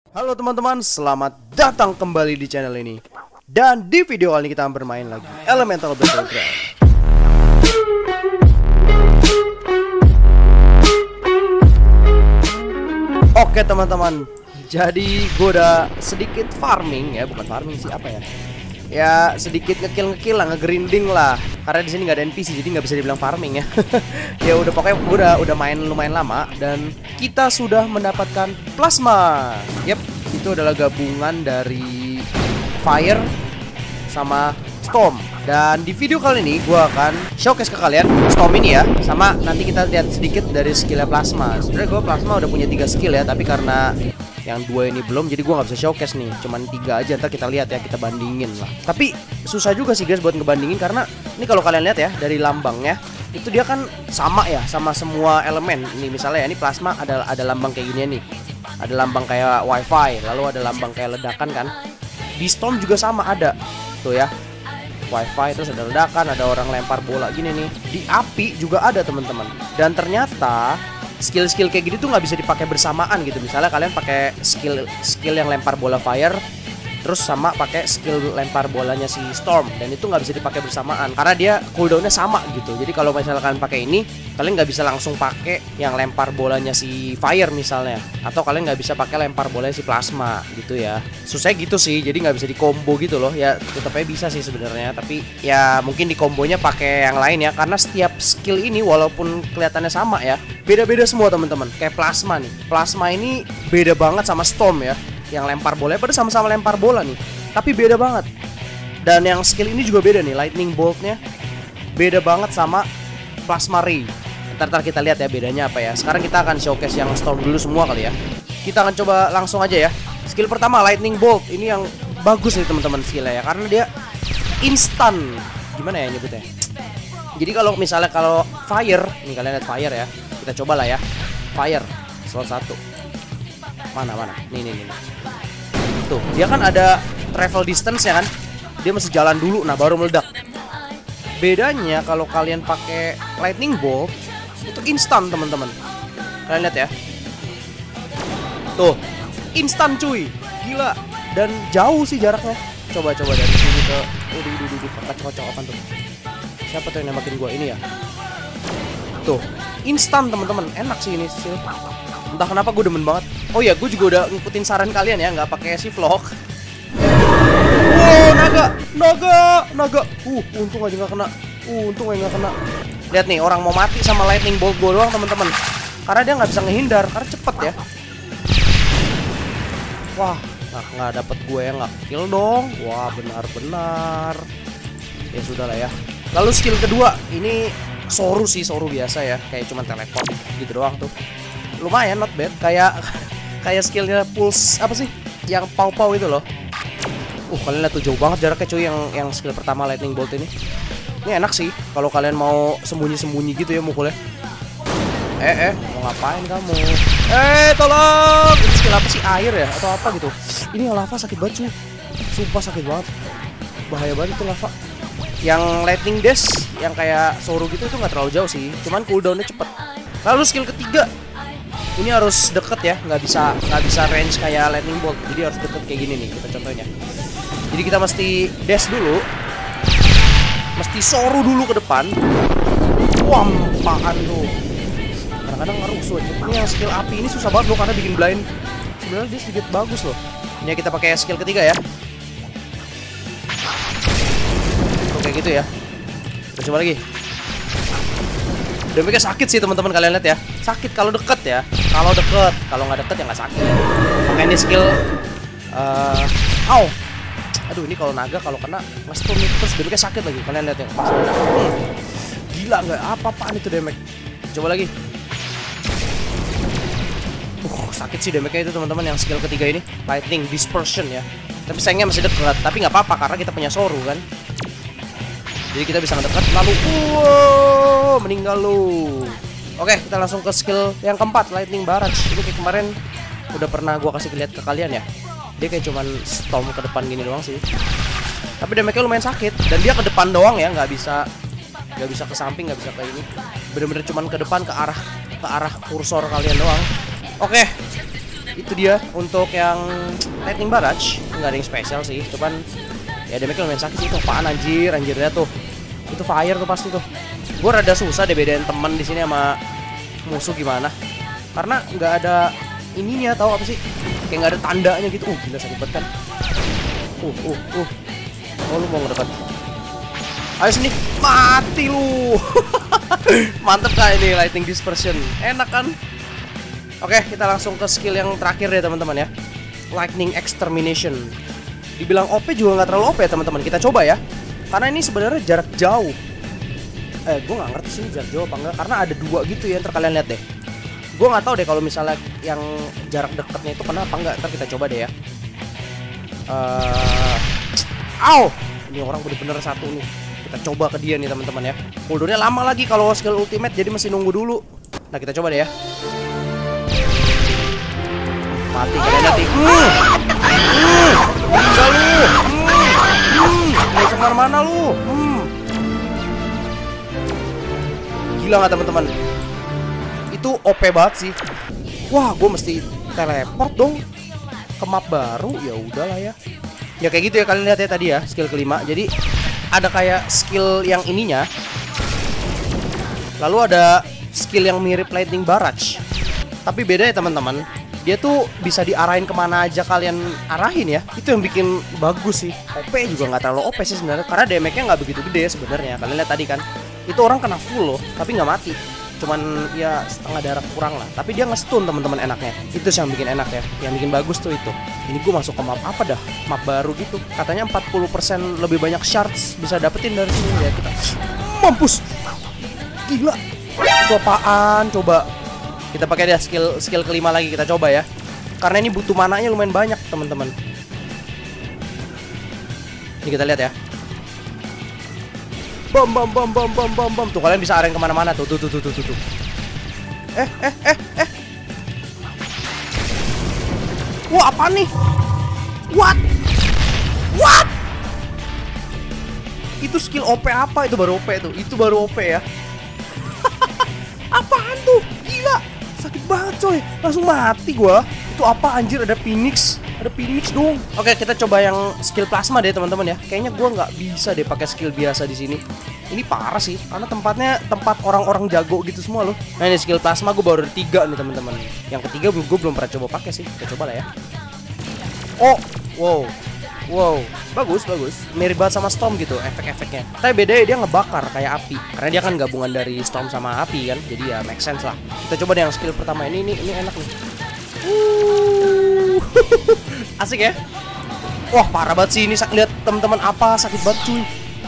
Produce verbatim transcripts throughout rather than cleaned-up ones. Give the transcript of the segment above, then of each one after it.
Halo teman-teman, selamat datang kembali di channel ini. Dan di video kali ini kita bermain lagi Elemental Battleground. Oke teman-teman, jadi gue udah sedikit farming ya, bukan farming sih apa ya? Ya sedikit ngekill-ngekill lah, ngegrinding lah. Karena di sini nggak ada N P C, jadi nggak bisa dibilang farming ya. Ya udah pokoknya gue udah udah main lumayan lama dan kita sudah mendapatkan plasma. Yep, itu adalah gabungan dari fire sama storm. Dan di video kali ini gue akan showcase ke kalian storm ini ya, sama nanti kita lihat sedikit dari skillnya plasma. Sebenarnya gue plasma udah punya tiga skill ya, tapi karena yang dua ini belum, jadi gue nggak bisa showcase nih. Cuman tiga aja, ntar kita lihat ya, kita bandingin lah. Tapi susah juga sih guys buat ngebandingin, karena ini kalau kalian lihat ya dari lambangnya itu dia kan sama ya sama semua elemen. Ini misalnya ya, ini plasma ada ada lambang kayak gini nih, ada lambang kayak wifi, lalu ada lambang kayak ledakan kan. Di storm juga sama ada tuh ya, wifi, terus ada ledakan, ada orang lempar bola gini nih. Di api juga ada teman-teman. Dan ternyata skill-skill kayak gini tuh nggak bisa dipakai bersamaan gitu. Misalnya kalian pakai skill skill yang lempar bola fire, terus sama pakai skill lempar bolanya si storm, dan itu nggak bisa dipakai bersamaan karena dia cooldownnya sama gitu. Jadi kalau misalkan pakai ini, kalian nggak bisa langsung pakai yang lempar bolanya si fire misalnya, atau kalian nggak bisa pakai lempar bolanya si plasma gitu ya. Susah gitu sih, jadi nggak bisa di combo gitu loh ya. Tetap aja bisa sih sebenarnya, tapi ya mungkin di kombonya pakai yang lain ya, karena setiap skill ini walaupun kelihatannya sama ya, beda-beda semua teman-teman. Kayak plasma nih, plasma ini beda banget sama storm ya. Yang lempar bola, pada sama-sama lempar bola nih, tapi beda banget. Dan yang skill ini juga beda nih, lightning boltnya beda banget sama plasma ray. Ntar-ntar kita lihat ya bedanya apa ya. Sekarang kita akan showcase yang storm dulu semua kali ya. Kita akan coba langsung aja ya. Skill pertama lightning bolt, ini yang bagus nih teman-teman skillnya ya, karena dia instan. Gimana ya nyebutnya? Jadi kalau misalnya kalau fire, nih kalian lihat fire ya, kita coba lah ya. Fire slot satu. Mana mana? Nih nih nih. Tuh, dia kan ada travel distance ya kan? Dia mesti jalan dulu, nah baru meledak. Bedanya kalau kalian pakai lightning bolt itu instan teman-teman. Kalian lihat ya. Tuh, instan cuy. Gila. Dan jauh sih jaraknya. Coba coba dari sini ke udah udah udah kocok-kocokan tuh. Siapa tuh yang nembakin gua ini ya? Tuh, instan teman-teman. Enak sih ini sih. Entah kenapa gue demen banget. Oh ya, gue juga udah ngikutin saran kalian ya, nggak pakai si vlog. Wow, naga, naga, naga. Uh, untung aja nggak kena. Uh, untung aja nggak kena. Lihat nih, orang mau mati sama lightning bolt gue doang teman-teman. Karena dia nggak bisa ngehindar, karena cepet ya. Wah, nah nggak dapet gue yang nggak kill dong. Wah, benar-benar. Ya sudah lah ya. Lalu skill kedua, ini Soru sih, Soru biasa ya, kayak cuman teleport gitu doang tuh. Lumayan not bad, kayak kayak skillnya pulse apa sih yang pau-pau itu loh. Uh kalian lihat tuh jauh banget jaraknya cuy, yang yang skill pertama lightning bolt ini. Ini enak sih kalau kalian mau sembunyi-sembunyi gitu ya mukulnya. Eh eh mau ngapain kamu? Eh tolong, ini skill apa sih, air ya atau apa gitu? Ini lava sakit banget cuy, sumpah sakit banget, bahaya banget tuh lava. Yang lightning dash yang kayak Soru gitu itu nggak terlalu jauh sih, cuman cooldownnya cepet. Lalu skill ketiga, ini harus deket ya, nggak bisa nggak bisa range kayak lightning bolt, jadi harus deket kayak gini nih. Kita contohnya, jadi kita mesti dash dulu, mesti Soru dulu ke depan. Wah, apaan tuh? Kadang-kadang ngerusuh aja. Ini yang skill api ini susah banget loh, karena bikin blind. Sebenarnya dia sedikit bagus loh. Ini kita pakai skill ketiga ya. Tuh, kayak gitu ya. Kita coba lagi. Damage-nya sakit sih teman-teman, kalian lihat ya. Sakit kalau deket ya. Kalau deket, kalau nggak deket ya nggak sakit. Makanya skill uh, Au. Aduh, ini kalau naga kalau kena nge-stun terus damage-nya sakit lagi. Kalian lihat yang pas. Hmm. Gila nggak? Apa-apaan itu damage. Coba lagi. Uh, sakit sih damage-nya itu teman-teman, yang skill ketiga ini, lightning dispersion ya. Tapi sayangnya masih dekat, tapi nggak apa-apa karena kita punya Soru kan. Jadi kita bisa ngedekat, lalu wow, meninggal lu. Oke, kita langsung ke skill yang keempat, lightning barrage. Ini kayak kemarin udah pernah gua kasih lihat ke kalian ya. Dia kayak cuman storm ke depan gini doang sih. Tapi damage-nya lumayan sakit, dan dia ke depan doang ya, nggak bisa nggak bisa ke samping, nggak bisa ke ini. Bener-bener cuman ke depan, ke arah ke arah kursor kalian doang. Oke, itu dia untuk yang lightning barrage, nggak ada yang spesial sih, cuman ya damage-nya lumayan sakit sih. Itu apaan anjir, anjirnya tuh. Itu fire tuh pasti tuh. Gue rada susah deh bedain teman di sini sama musuh gimana. Karena nggak ada ininya, tahu apa sih? Kayak nggak ada tandanya gitu. Uh, gila sakit banget kan. Uh, uh, uh. Oh, lu mau ngedekat. Ayo sini, mati lu. Mantep kah ini lightning dispersion? Enak kan? Oke, kita langsung ke skill yang terakhir deh teman-teman ya. Lightning extermination. Dibilang O P juga nggak terlalu O P ya teman-teman. Kita coba ya. Karena ini sebenarnya jarak jauh. Eh, gue nggak ngerti sih jarak jauh apa enggak. Karena ada dua gitu ya. Ntar kalian lihat deh. Gue nggak tahu deh kalau misalnya yang jarak dekatnya itu kena apa enggak. Ntar kita coba deh ya. Uh, Au! Ini orang bener-bener satu nih. Kita coba ke dia nih teman-teman ya. Cooldownnya lama lagi kalau skill ultimate, jadi mesti nunggu dulu. Nah kita coba deh ya. Mati kalian nanti. Hmm. Hmm. Enggak lu. Hmm. Hmm. Gak bisa kemana-mana lu. Hmm. Gila nggak teman-teman? Itu O P banget sih. Wah, gue mesti teleport dong ke map baru. Ya udahlah ya. Ya kayak gitu ya, kalian lihat ya tadi ya, skill kelima. Jadi ada kayak skill yang ininya, lalu ada skill yang mirip lightning barrage, tapi beda ya teman-teman. Dia tuh bisa diarahin kemana aja kalian arahin ya. Itu yang bikin bagus sih. O P juga nggak terlalu O P sih sebenarnya, karena damage-nya nggak begitu gede sebenarnya. Kalian lihat tadi kan, itu orang kena full loh, tapi nggak mati. Cuman ya setengah darah kurang lah. Tapi dia nge-stun teman-teman enaknya. Itu sih yang bikin enak ya. Yang bikin bagus tuh itu. Ini gue masuk ke map apa dah? Map baru gitu. Katanya empat puluh persen lebih banyak shards bisa dapetin dari sini ya kita. Mampus. Gila. Itu apaan? Coba. Kita pakai dia skill skill kelima lagi, kita coba ya. Karena ini butuh mananya lumayan banyak, teman-teman. Ini kita lihat ya. Bom bom bom bom bom bom bom. Tuh kalian bisa arahin kemana-mana tuh. Tuh tuh tuh tuh tuh. Eh eh eh eh. Wah, apa nih? What? What? Itu skill O P apa? Itu baru O P tuh. Itu baru O P ya. Apaan tuh? Gila. Sakit banget coy. Langsung mati gua. Itu apa anjir? Ada Phoenix. Ada Phoenix dong. Oke, kita coba yang skill plasma deh teman-teman ya. Kayaknya gua nggak bisa deh pakai skill biasa di sini. Ini parah sih, karena tempatnya tempat orang-orang jago gitu semua loh. Nah ini skill plasma gue baru ada tiga nih teman-teman. Yang ketiga gue belum pernah coba pakai sih. Kita coba lah ya. Oh, wow, wow, bagus bagus. Mirip banget sama Storm gitu efek-efeknya. Tapi bedanya dia ngebakar kayak api. Karena dia kan gabungan dari Storm sama api kan. Jadi ya make sense lah. Kita coba deh yang skill pertama ini. Ini ini enak nih. Uh. Asik ya. Wah parah banget sih ini. Lihat teman-teman apa sakit banget cuy.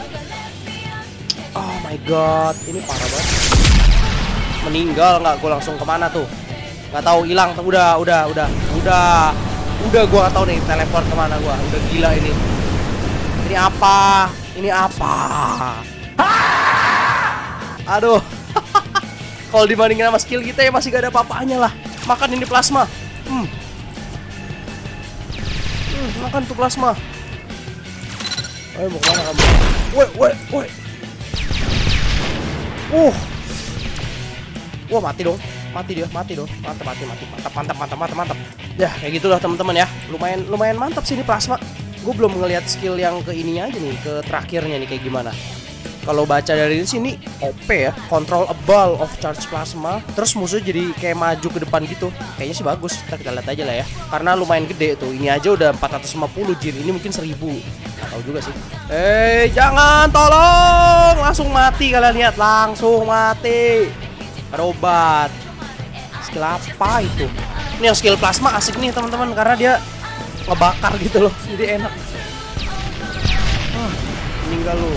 Oh my god, ini parah banget. Meninggal nggak? Gue langsung kemana tuh? Nggak tahu, hilang. Udah, udah, udah, udah, udah. Gue nggak tahu nih teleport kemana gue. Udah gila ini. Ini apa? Ini apa? Aduh. Kalau dibandingin sama skill kita ya masih gak ada apa-apanya lah. Makan ini plasma. Hmm. Hmm, makan tuh plasma. Ayo mau kemana kamu? Woi, woi, woi. Uh, wah mati dong, mati dia, mati dong, mantap, mati, mati, mantap, mantap, mantap, mantap, mantap. Ya kayak gitulah teman-teman ya, lumayan, lumayan mantap sih ini plasma. Gue belum ngelihat skill yang ke ininya aja nih, ke terakhirnya nih kayak gimana. Kalau baca dari sini O P ya, control a ball of charge plasma. Terus musuh jadi kayak maju ke depan gitu. Kayaknya sih bagus. Kita, kita lihat aja lah ya. Karena lumayan gede tuh. Ini aja udah empat ratus lima puluh jir. Ini mungkin seribu. Nggak tahu juga sih. Eh, jangan, tolong. Langsung mati kalian lihat, langsung mati. Berobat. Skill apa itu? Ini yang skill plasma asik nih teman-teman karena dia ngebakar gitu loh. Jadi enak. Hmm, meninggal lu.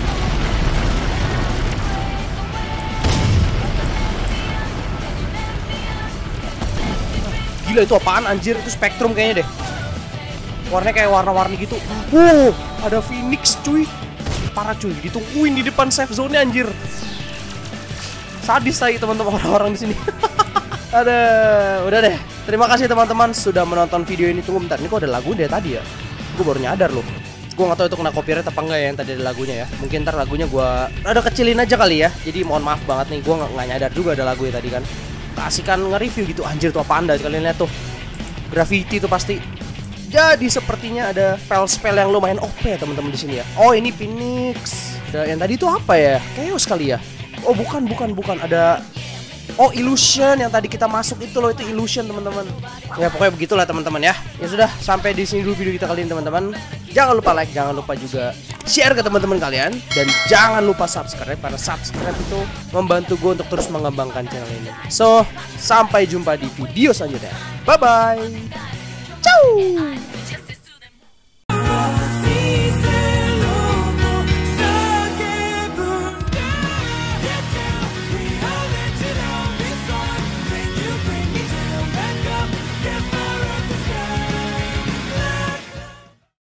Gila itu apaan anjir? Itu spektrum kayaknya deh. Warnanya kayak warna-warni gitu. Wow, ada Phoenix cuy. Parah cuy, ditungguin di depan safe zone-nya anjir. Sadis lagi teman-teman orang-orang di sini. Ada, udah deh. Terima kasih teman-teman sudah menonton video ini. Tunggu bentar, ini kok ada lagu deh tadi ya? Gue baru nyadar loh. Gue nggak tahu itu kena copyright apa enggak ya yang tadi ada lagunya ya. Mungkin ntar lagunya gue ada kecilin aja kali ya. Jadi mohon maaf banget nih, gue nggak nyadar juga ada lagu ya tadi kan. Kasihkan nge-review gitu, anjir tuh apa anda kalian lihat tuh. graffiti itu pasti. Jadi sepertinya ada spell-spell yang lumayan O P ya teman-teman di sini ya. Oh ini Phoenix. Dan yang tadi itu apa ya? Chaos kali ya? Oh bukan bukan bukan ada. Oh illusion yang tadi kita masuk itu loh, itu illusion teman-teman. Ya pokoknya begitulah teman-teman ya. Ya sudah, sampai di sini dulu video kita kali ini teman-teman. Jangan lupa like, jangan lupa juga share ke teman-teman kalian, dan jangan lupa subscribe karena subscribe itu membantu gue untuk terus mengembangkan channel ini. So sampai jumpa di video selanjutnya. Bye bye. Ciao.